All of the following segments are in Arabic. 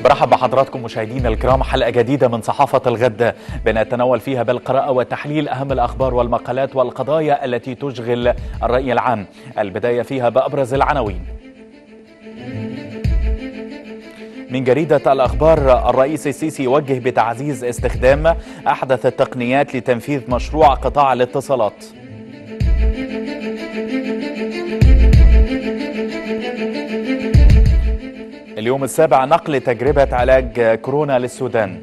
برحب بحضراتكم مشاهدينا الكرام، حلقة جديدة من صحافة الغد بنتناول فيها بالقراءة وتحليل أهم الأخبار والمقالات والقضايا التي تشغل الرأي العام. البداية فيها بأبرز العناوين. من جريدة الأخبار: الرئيس السيسي يوجه بتعزيز استخدام أحدث التقنيات لتنفيذ مشروع قطاع الاتصالات. اليوم السابع: نقل تجربة علاج كورونا للسودان.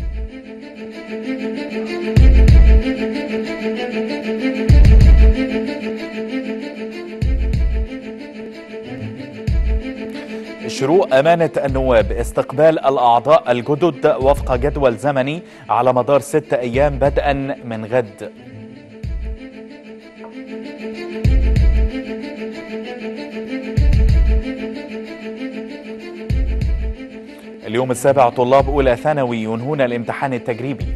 شروق أمانة النواب: استقبال الأعضاء الجدد وفق جدول زمني على مدار 6 أيام بدءا من غد. اليوم السابع: طلاب أولى ثانوي ينهون الامتحان التجريبي.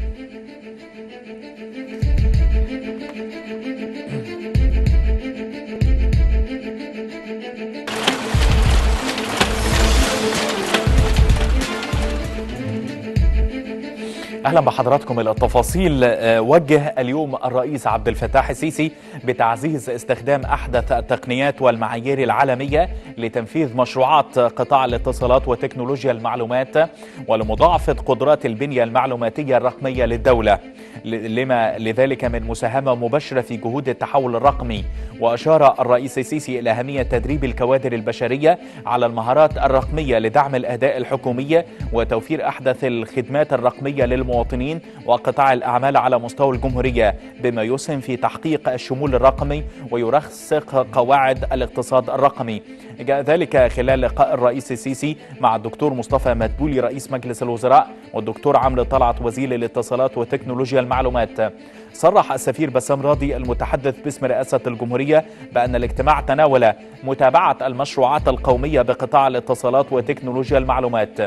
أهلا بحضراتكم إلى التفاصيل. وجه اليوم الرئيس عبد الفتاح السيسي بتعزيز استخدام أحدث التقنيات والمعايير العالمية لتنفيذ مشروعات قطاع الاتصالات وتكنولوجيا المعلومات ولمضاعفة قدرات البنية المعلوماتية الرقمية للدولة، لما لذلك من مساهمة مباشرة في جهود التحول الرقمي. وأشار الرئيس السيسي إلى أهمية تدريب الكوادر البشرية على المهارات الرقمية لدعم الأداء الحكومي وتوفير أحدث الخدمات الرقمية للمواطنين وقطاع الأعمال على مستوى الجمهورية، بما يسهم في تحقيق الشمول الرقمي ويرسخ قواعد الاقتصاد الرقمي. جاء ذلك خلال لقاء الرئيس السيسي مع الدكتور مصطفى مدبولي رئيس مجلس الوزراء والدكتور عمرو طلعت وزير الاتصالات وتكنولوجيا المعلومات. صرح السفير بسام راضي المتحدث باسم رئاسة الجمهورية بأن الاجتماع تناول متابعة المشروعات القومية بقطاع الاتصالات وتكنولوجيا المعلومات.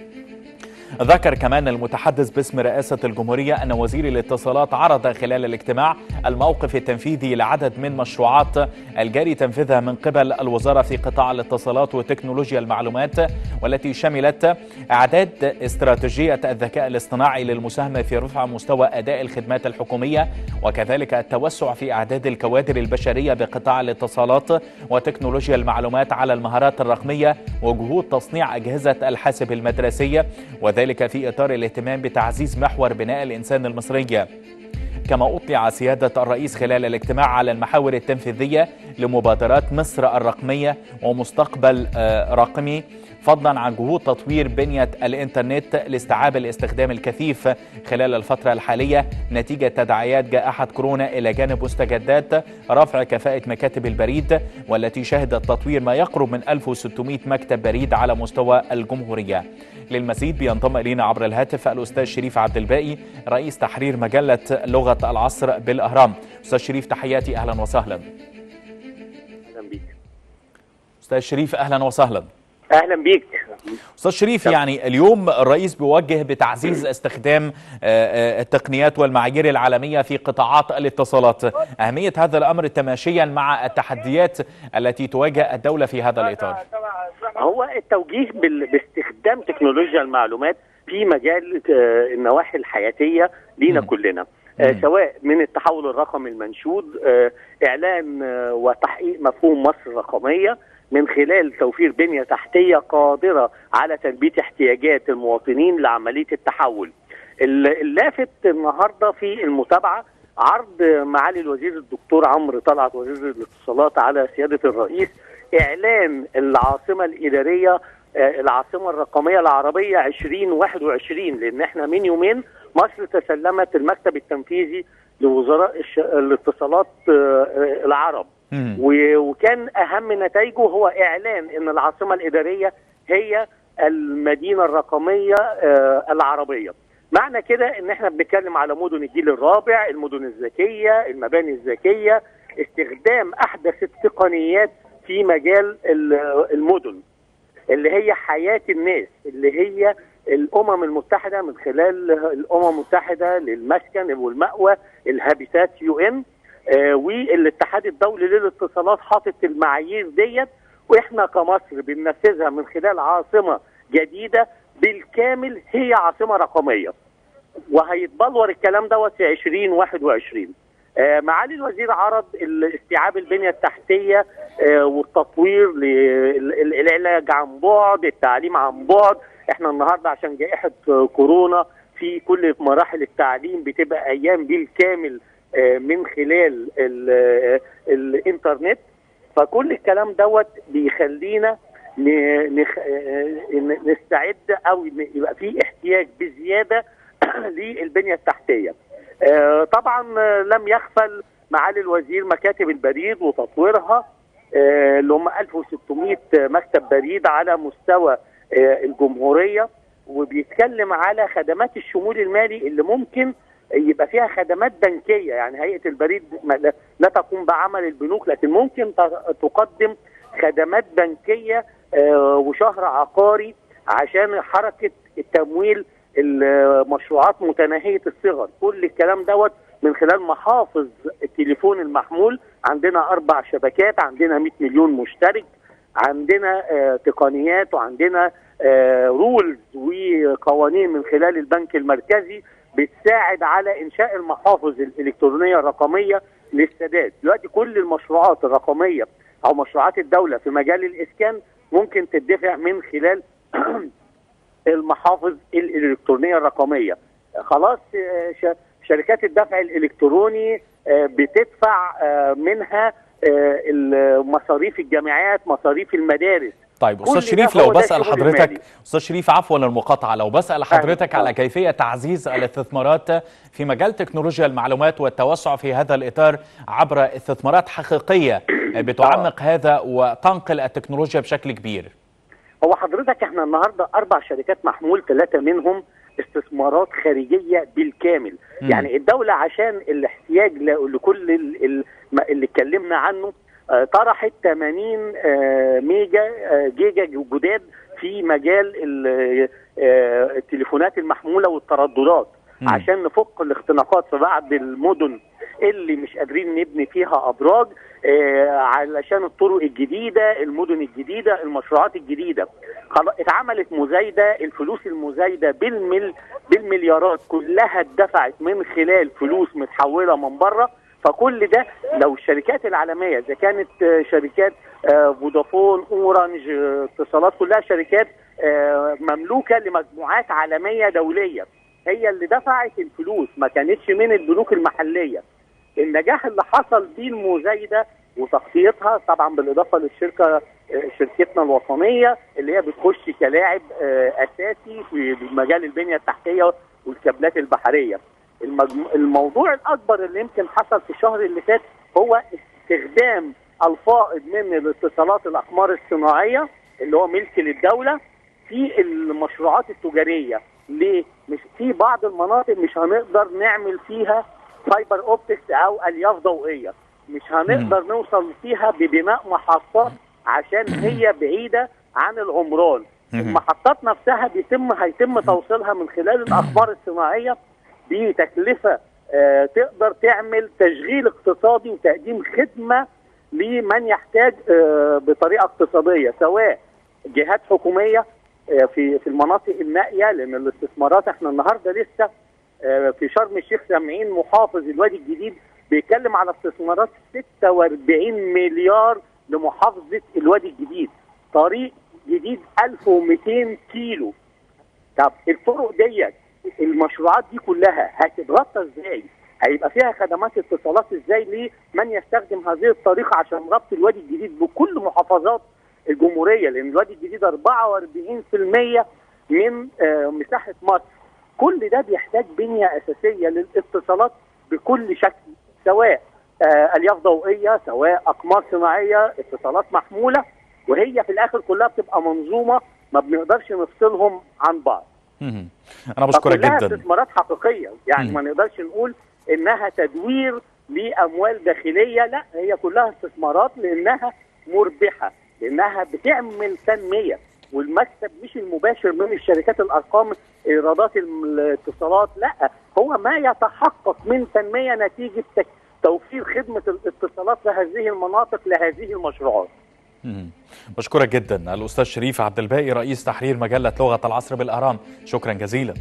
ذكر كمان المتحدث باسم رئاسة الجمهورية أن وزير الاتصالات عرض خلال الاجتماع الموقف التنفيذي لعدد من مشروعات الجاري تنفيذها من قبل الوزارة في قطاع الاتصالات وتكنولوجيا المعلومات، والتي شملت إعداد استراتيجية الذكاء الاصطناعي للمساهمة في رفع مستوى أداء الخدمات الحكومية، وكذلك التوسع في إعداد الكوادر البشرية بقطاع الاتصالات وتكنولوجيا المعلومات على المهارات الرقمية وجهود تصنيع أجهزة الحاسب المدرسية، وذلك في إطار الاهتمام بتعزيز محور بناء الإنسان المصري. كما أطلع سيادة الرئيس خلال الاجتماع على المحاور التنفيذية لمبادرات مصر الرقمية ومستقبل رقمي، فضلا عن جهود تطوير بنية الإنترنت لاستيعاب الاستخدام الكثيف خلال الفترة الحالية نتيجة تداعيات جائحة كورونا، إلى جانب مستجدات رفع كفاءة مكاتب البريد، والتي شهدت تطوير ما يقرب من 1600 مكتب بريد على مستوى الجمهورية. للمزيد بينضم إلينا عبر الهاتف الأستاذ شريف عبد الباقي رئيس تحرير مجلة لغة العصر بالأهرام. أستاذ شريف، تحياتي، أهلا وسهلا. أهلا بيك أستاذ شريف، أهلا وسهلا. اهلا بيك أستاذ شريف. يعني اليوم الرئيس بيوجه بتعزيز استخدام التقنيات والمعايير العالمية في قطاعات الاتصالات. أهمية هذا الأمر تماشيا مع التحديات التي تواجه الدولة في هذا الإطار. هو التوجيه باستخدام تكنولوجيا المعلومات في مجال النواحي الحياتية لينا كلنا، سواء من التحول الرقمي المنشود، إعلان وتحقيق مفهوم مصر الرقمية من خلال توفير بنية تحتية قادرة على تلبية احتياجات المواطنين لعملية التحول. اللافت النهاردة في المتابعة عرض معالي الوزير الدكتور عمرو طلعت وزير الاتصالات على سيادة الرئيس إعلان العاصمة الإدارية العاصمة الرقمية العربية 2021، لأن احنا من يومين مصر تسلمت المكتب التنفيذي لوزراء الاتصالات العرب، وكان أهم نتائجه هو إعلان أن العاصمة الإدارية هي المدينة الرقمية العربية. معنى كده أن احنا بنتكلم على مدن الجيل الرابع، المدن الذكية، المباني الذكية، استخدام أحدث التقنيات في مجال المدن اللي هي حياة الناس، اللي هي الأمم المتحدة من خلال الأمم المتحدة للمسكن والمأوى الهابيتات UN، والاتحاد الدولي للاتصالات حاطط المعايير ديت، واحنا كمصر بننفذها من خلال عاصمة جديدة بالكامل هي عاصمه رقميه، وهيتبلور الكلام دوت في 2021. معالي الوزير عرض استيعاب البنيه التحتيه والتطوير للعلاج عن بعد، التعليم عن بعد. احنا النهارده عشان جائحه كورونا في كل مراحل التعليم بتبقى ايام بالكامل من خلال الانترنت، فكل الكلام دوت بيخلينا نستعد او يبقى في احتياج بزياده للبنيه التحتيه. طبعا لم يغفل معالي الوزير مكاتب البريد وتطويرها، اللي هم 1600 مكتب بريد على مستوى الجمهوريه، وبيتكلم على خدمات الشمول المالي اللي ممكن يبقى فيها خدمات بنكيه. يعني هيئه البريد لا تقوم بعمل البنوك، لكن ممكن تقدم خدمات بنكيه وشهر عقاري عشان حركه التمويل المشروعات متناهيه الصغر. كل الكلام دوت من خلال محافظ التليفون المحمول. عندنا 4 شبكات، عندنا 100 مليون مشترك، عندنا تقنيات، وعندنا رولز وقوانين من خلال البنك المركزي بتساعد على انشاء المحافظ الالكترونيه الرقميه للسداد. دلوقتي كل المشروعات الرقميه او مشروعات الدوله في مجال الاسكان ممكن تدفع من خلال المحافظ الالكترونيه الرقميه. خلاص شركات الدفع الالكتروني بتدفع منها مصاريف الجامعات، مصاريف المدارس. طيب استاذ شريف، لو بسال حضرتك، استاذ شريف عفوا المقاطعه، لو بسال حضرتك على كيفيه تعزيز الاستثمارات في مجال تكنولوجيا المعلومات والتوسع في هذا الاطار عبر استثمارات حقيقيه بتعمق هذا وتنقل التكنولوجيا بشكل كبير. هو حضرتك احنا النهارده 4 شركات محمول، 3 منهم استثمارات خارجيه بالكامل. يعني الدوله عشان الاحتياج لكل اللي اتكلمنا عنه طرحت 80 جيجا جداد في مجال التليفونات المحموله والترددات، عشان نفك الاختناقات في بعض المدن اللي مش قادرين نبني فيها ابراج، علشان الطرق الجديده، المدن الجديده، المشروعات الجديده. اتعملت مزايده، الفلوس المزايده بالمليارات كلها اتدفعت من خلال فلوس متحوله من بره. فكل ده لو الشركات العالميه اذا كانت شركات فودافون، اورنج، اتصالات، كلها شركات مملوكه لمجموعات عالميه دوليه، هي اللي دفعت الفلوس، ما كانتش من البنوك المحليه. النجاح اللي حصل دي المزايده وتغطيتها طبعا بالاضافه شركتنا الوطنيه اللي هي بتخش كلاعب اساسي في مجال البنيه التحتيه والكابلات البحريه. الموضوع الاكبر اللي يمكن حصل في الشهر اللي فات هو استخدام الفائض من الاتصالات الاقمار الصناعيه اللي هو ملك للدوله في المشروعات التجاريه. ليه؟ مش في بعض المناطق مش هنقدر نعمل فيها فايبر اوبتكس او الياف ضوئيه، مش هنقدر نوصل فيها ببناء محطات عشان هي بعيده عن العمران. المحطات نفسها هيتم توصيلها من خلال الاقمار الصناعيه بتكلفه تقدر تعمل تشغيل اقتصادي وتقديم خدمه لمن يحتاج بطريقه اقتصاديه، سواء جهات حكوميه في المناطق النائيه، لان الاستثمارات احنا النهارده لسه في شرم الشيخ سامعين محافظ الوادي الجديد بيتكلم على استثمارات 46 مليار لمحافظه الوادي الجديد، طريق جديد 1200 كيلو. طب الطرق ديت، المشروعات دي كلها هتتغطى ازاي؟ هيبقى فيها خدمات اتصالات ازاي لمن يستخدم هذه الطريقه عشان ربط الوادي الجديد بكل محافظات الجمهوريه، لان الوادي الجديد 44% من مساحه مصر. كل ده بيحتاج بنيه اساسيه للاتصالات بكل شكل، سواء الياف ضوئيه، سواء اقمار صناعيه، اتصالات محموله، وهي في الاخر كلها بتبقى منظومه ما بنقدرش نفصلهم عن بعض. انا بشكرك جدا. كلها استثمارات حقيقيه، يعني ما نقدرش نقول انها تدوير لاموال داخليه، لا، هي كلها استثمارات لانها مربحه، لانها بتعمل تنميه، والمكسب مش المباشر من الشركات الارقام ايرادات الاتصالات، لا، هو ما يتحقق من تنميه نتيجه توفير خدمه الاتصالات لهذه المناطق، لهذه المشروعات. بشكرك جدا الأستاذ شريف عبد الباقي رئيس تحرير مجلة لغة العصر بالأهرام، شكرا جزيلا.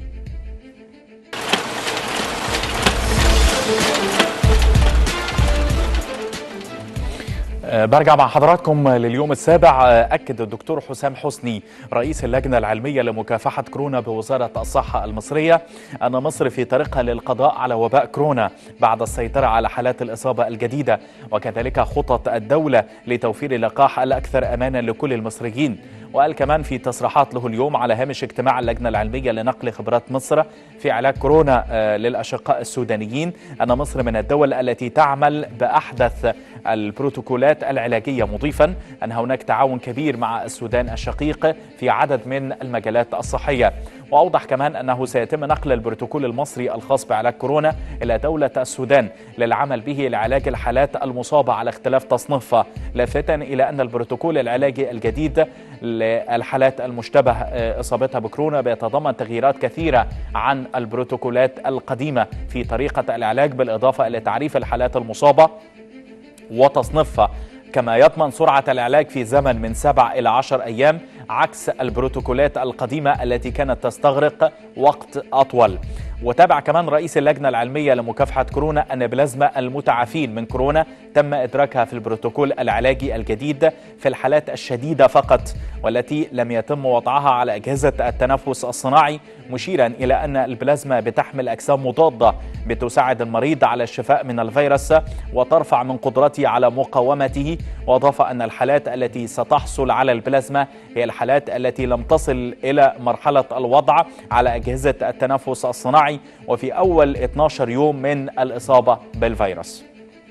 برجع مع حضراتكم لليوم السابع. أكد الدكتور حسام حسني رئيس اللجنة العلمية لمكافحة كورونا بوزارة الصحة المصرية أن مصر في طريقها للقضاء على وباء كورونا بعد السيطرة على حالات الإصابة الجديدة، وكذلك خطط الدولة لتوفير اللقاح الأكثر أمانا لكل المصريين. وقال كمان في تصريحات له اليوم على هامش اجتماع اللجنة العلمية لنقل خبرات مصر في علاج كورونا للأشقاء السودانيين أن مصر من الدول التي تعمل بأحدث البروتوكولات العلاجية، مضيفا أن هناك تعاون كبير مع السودان الشقيق في عدد من المجالات الصحية. وأوضح كمان أنه سيتم نقل البروتوكول المصري الخاص بعلاج كورونا إلى دولة السودان للعمل به لعلاج الحالات المصابة على اختلاف تصنيفها، لافتا إلى أن البروتوكول العلاجي الجديد للحالات المشتبه إصابتها بكورونا بيتضمن تغييرات كثيرة عن البروتوكولات القديمة في طريقة العلاج، بالإضافة إلى تعريف الحالات المصابة وتصنيفها، كما يضمن سرعة العلاج في زمن من 7 إلى 10 أيام عكس البروتوكولات القديمة التي كانت تستغرق وقت أطول. وتابع كمان رئيس اللجنة العلمية لمكافحة كورونا أن بلازما المتعافين من كورونا تم إدراكها في البروتوكول العلاجي الجديد في الحالات الشديدة فقط، والتي لم يتم وضعها على أجهزة التنفس الصناعي، مشيرا إلى أن البلازما بتحمل أجسام مضادة بتساعد المريض على الشفاء من الفيروس وترفع من قدرته على مقاومته. وأضاف أن الحالات التي ستحصل على البلازما هي الحالات التي لم تصل إلى مرحلة الوضع على أجهزة التنفس الصناعي وفي أول 12 يوم من الإصابة بالفيروس.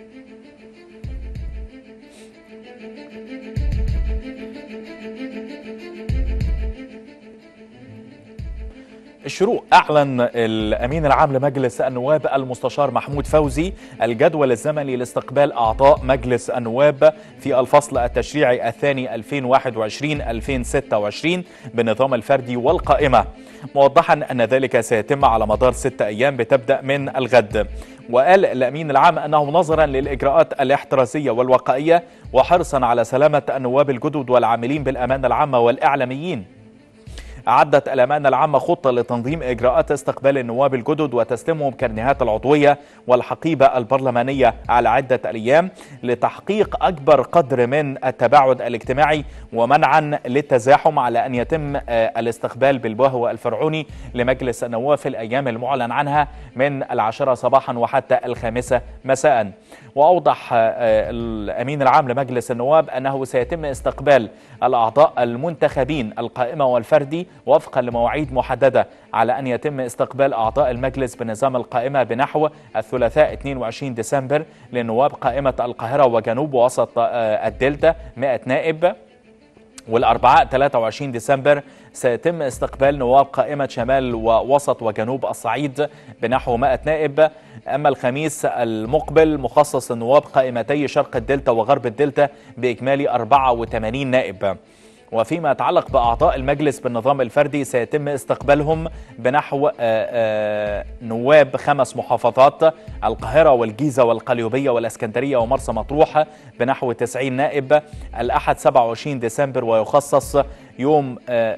الشروق أعلن الأمين العام لمجلس النواب المستشار محمود فوزي الجدول الزمني لاستقبال أعضاء مجلس النواب في الفصل التشريعي الثاني 2021-2026 بالنظام الفردي والقائمة، موضحا أن ذلك سيتم على مدار 6 أيام بتبدأ من الغد. وقال الأمين العام أنه نظرا للإجراءات الاحترازية والوقائية وحرصا على سلامة النواب الجدد والعاملين بالأمانة العامة والإعلاميين، أعدت الأمانة العامة خطة لتنظيم إجراءات استقبال النواب الجدد وتسليمهم كرنيهات العضوية والحقيبة البرلمانية على عدة أيام لتحقيق أكبر قدر من التباعد الاجتماعي ومنعا للتزاحم، على أن يتم الاستقبال بالوهو الفرعوني لمجلس النواب في الأيام المعلن عنها من 10 صباحا وحتى 5 مساء. وأوضح الأمين العام لمجلس النواب أنه سيتم استقبال الأعضاء المنتخبين القائمة والفردي وفقا لمواعيد محددة، على أن يتم استقبال أعضاء المجلس بنظام القائمة بنحو الثلاثاء 22 ديسمبر لنواب قائمة القاهرة وجنوب ووسط الدلتا 100 نائب، والأربعاء 23 ديسمبر سيتم استقبال نواب قائمة شمال ووسط وجنوب الصعيد بنحو 100 نائب. أما الخميس المقبل مخصص النواب قائمتي شرق الدلتا وغرب الدلتا بإجمالي 84 نائب. وفيما يتعلق بأعضاء المجلس بالنظام الفردي سيتم استقبالهم بنحو نواب 5 محافظات القاهرة والجيزة والقليوبية والاسكندرية ومرسى مطروح بنحو 90 نائب الأحد 27 ديسمبر، ويخصص يوم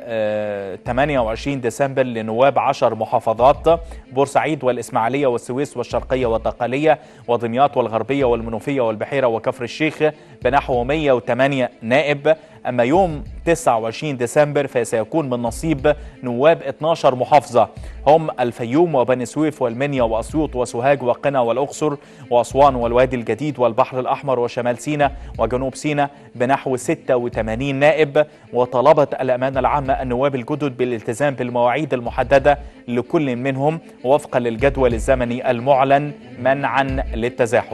28 ديسمبر لنواب 10 محافظات بورسعيد والإسماعيلية والسويس والشرقية والدقهلية ودمياط والغربية والمنوفية والبحيرة وكفر الشيخ بنحو 108 نائب. أما يوم 29 ديسمبر فسيكون من نصيب نواب 12 محافظة هم الفيوم وبني سويف والمنيا وأسيوط وسوهاج وقنا والأقصر وأسوان والوادي الجديد والبحر الأحمر وشمال سيناء وجنوب سيناء بنحو 86 نائب. وطلبت الأمانة العامة النواب الجدد بالالتزام بالمواعيد المحددة لكل منهم وفقا للجدول الزمني المعلن منعا للتزاحم.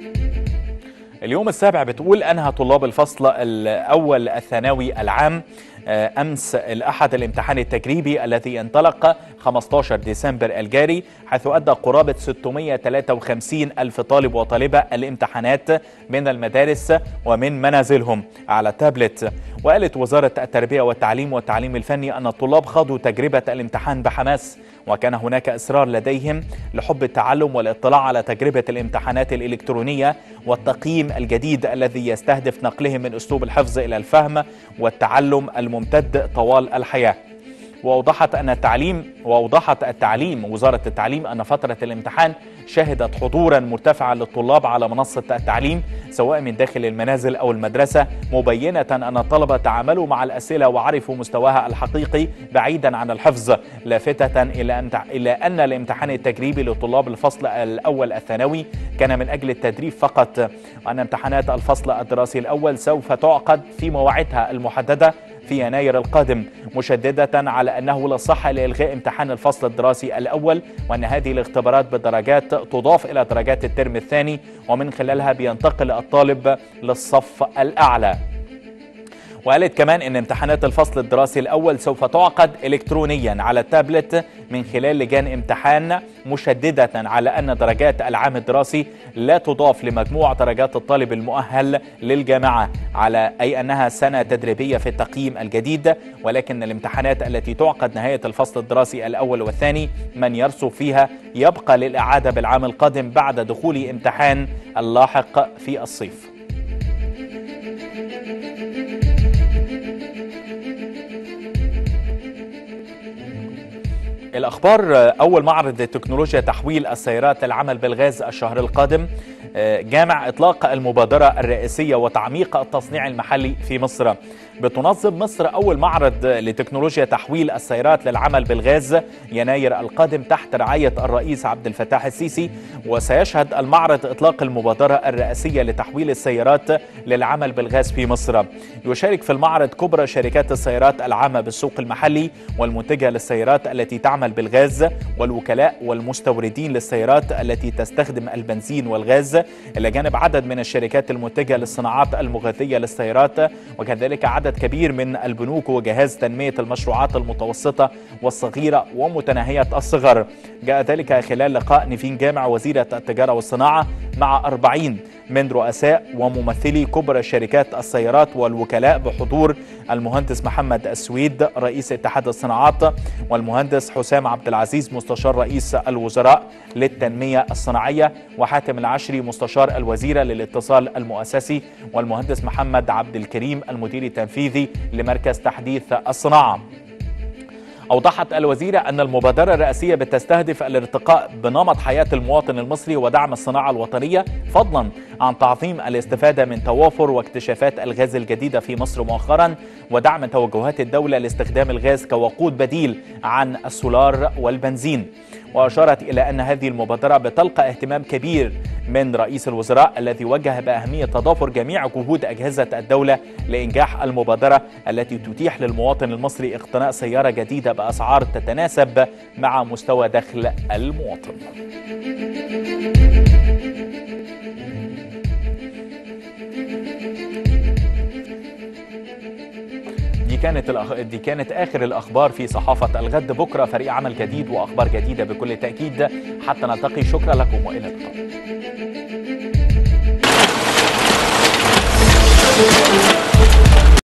اليوم السابع بتقول أنهى طلاب الفصل الأول الثانوي العام أمس الأحد الامتحان التجريبي الذي انطلق 15 ديسمبر الجاري، حيث أدى قرابة 653 ألف طالب وطالبة الامتحانات من المدارس ومن منازلهم على تابلت. وقالت وزارة التربية والتعليم الفني أن الطلاب خاضوا تجربة الامتحان بحماس، وكان هناك إصرار لديهم لحب التعلم والاطلاع على تجربة الامتحانات الإلكترونية والتقييم الجديد الذي يستهدف نقلهم من أسلوب الحفظ إلى الفهم والتعلم الممتد طوال الحياة. وأوضحت وزارة التعليم أن فترة الامتحان شهدت حضورا مرتفعا للطلاب على منصة التعليم سواء من داخل المنازل أو المدرسة، مبينة أن الطلبة تعاملوا مع الأسئلة وعرفوا مستواها الحقيقي بعيدا عن الحفظ، لافتة إلى أن الامتحان التجريبي لطلاب الفصل الأول الثانوي كان من أجل التدريب فقط، وأن امتحانات الفصل الدراسي الأول سوف تعقد في مواعيدها المحددة في يناير القادم، مشددة على أنه لا صحة لإلغاء امتحان الفصل الدراسي الأول، وأن هذه الاختبارات بالدرجات تضاف إلى درجات الترم الثاني ومن خلالها بينتقل الطالب للصف الأعلى. وقالت كمان أن امتحانات الفصل الدراسي الأول سوف تعقد إلكترونيا على التابلت من خلال لجان امتحان، مشددة على أن درجات العام الدراسي لا تضاف لمجموع درجات الطالب المؤهل للجامعة، على أي أنها سنة تدريبية في التقييم الجديد، ولكن الامتحانات التي تعقد نهاية الفصل الدراسي الأول والثاني من يرسب فيها يبقى للإعادة بالعام القادم بعد دخول امتحان اللاحق في الصيف. الأخبار: أول معرض لتكنولوجيا تحويل السيارات للعمل بالغاز الشهر القادم، جامع إطلاق المبادرة الرئاسية وتعميق التصنيع المحلي في مصر. بتنظم مصر أول معرض لتكنولوجيا تحويل السيارات للعمل بالغاز يناير القادم تحت رعاية الرئيس عبد الفتاح السيسي، وسيشهد المعرض إطلاق المبادرة الرئاسية لتحويل السيارات للعمل بالغاز في مصر. يشارك في المعرض كبرى شركات السيارات العامة بالسوق المحلي والمنتجة للسيارات التي تعمل بالغاز، والوكلاء والمستوردين للسيارات التي تستخدم البنزين والغاز، إلى جانب عدد من الشركات المنتجة للصناعات المغذية للسيارات، وكذلك عدد كبير من البنوك وجهاز تنمية المشروعات المتوسطة والصغيرة ومتناهية الصغر. جاء ذلك خلال لقاء نيفين جامع وزيرة التجارة والصناعة مع 40 من رؤساء وممثلي كبرى شركات السيارات والوكلاء بحضور المهندس محمد السويد رئيس اتحاد الصناعات، والمهندس حسام عبد العزيز مستشار رئيس الوزراء للتنمية الصناعية، وحاتم العشري مستشار الوزيرة للاتصال المؤسسي، والمهندس محمد عبد الكريم المدير التنفيذي لمركز تحديث الصناعة. أوضحت الوزيرة أن المبادرة الرئاسية بتستهدف الارتقاء بنمط حياة المواطن المصري ودعم الصناعة الوطنية، فضلا عن تعظيم الاستفادة من توافر واكتشافات الغاز الجديدة في مصر مؤخرا، ودعم توجهات الدولة لاستخدام الغاز كوقود بديل عن السولار والبنزين. وأشارت إلى أن هذه المبادرة بتلقى اهتمام كبير من رئيس الوزراء الذي وجه بأهمية تضافر جميع جهود أجهزة الدولة لإنجاح المبادرة التي تتيح للمواطن المصري اقتناء سيارة جديدة بأسعار تتناسب مع مستوى دخل المواطن. دي كانت آخر الأخبار في صحافة الغد. بكرة فريق عمل جديد وأخبار جديدة بكل تأكيد. حتى نلتقي، شكرا لكم وإلى اللقاء.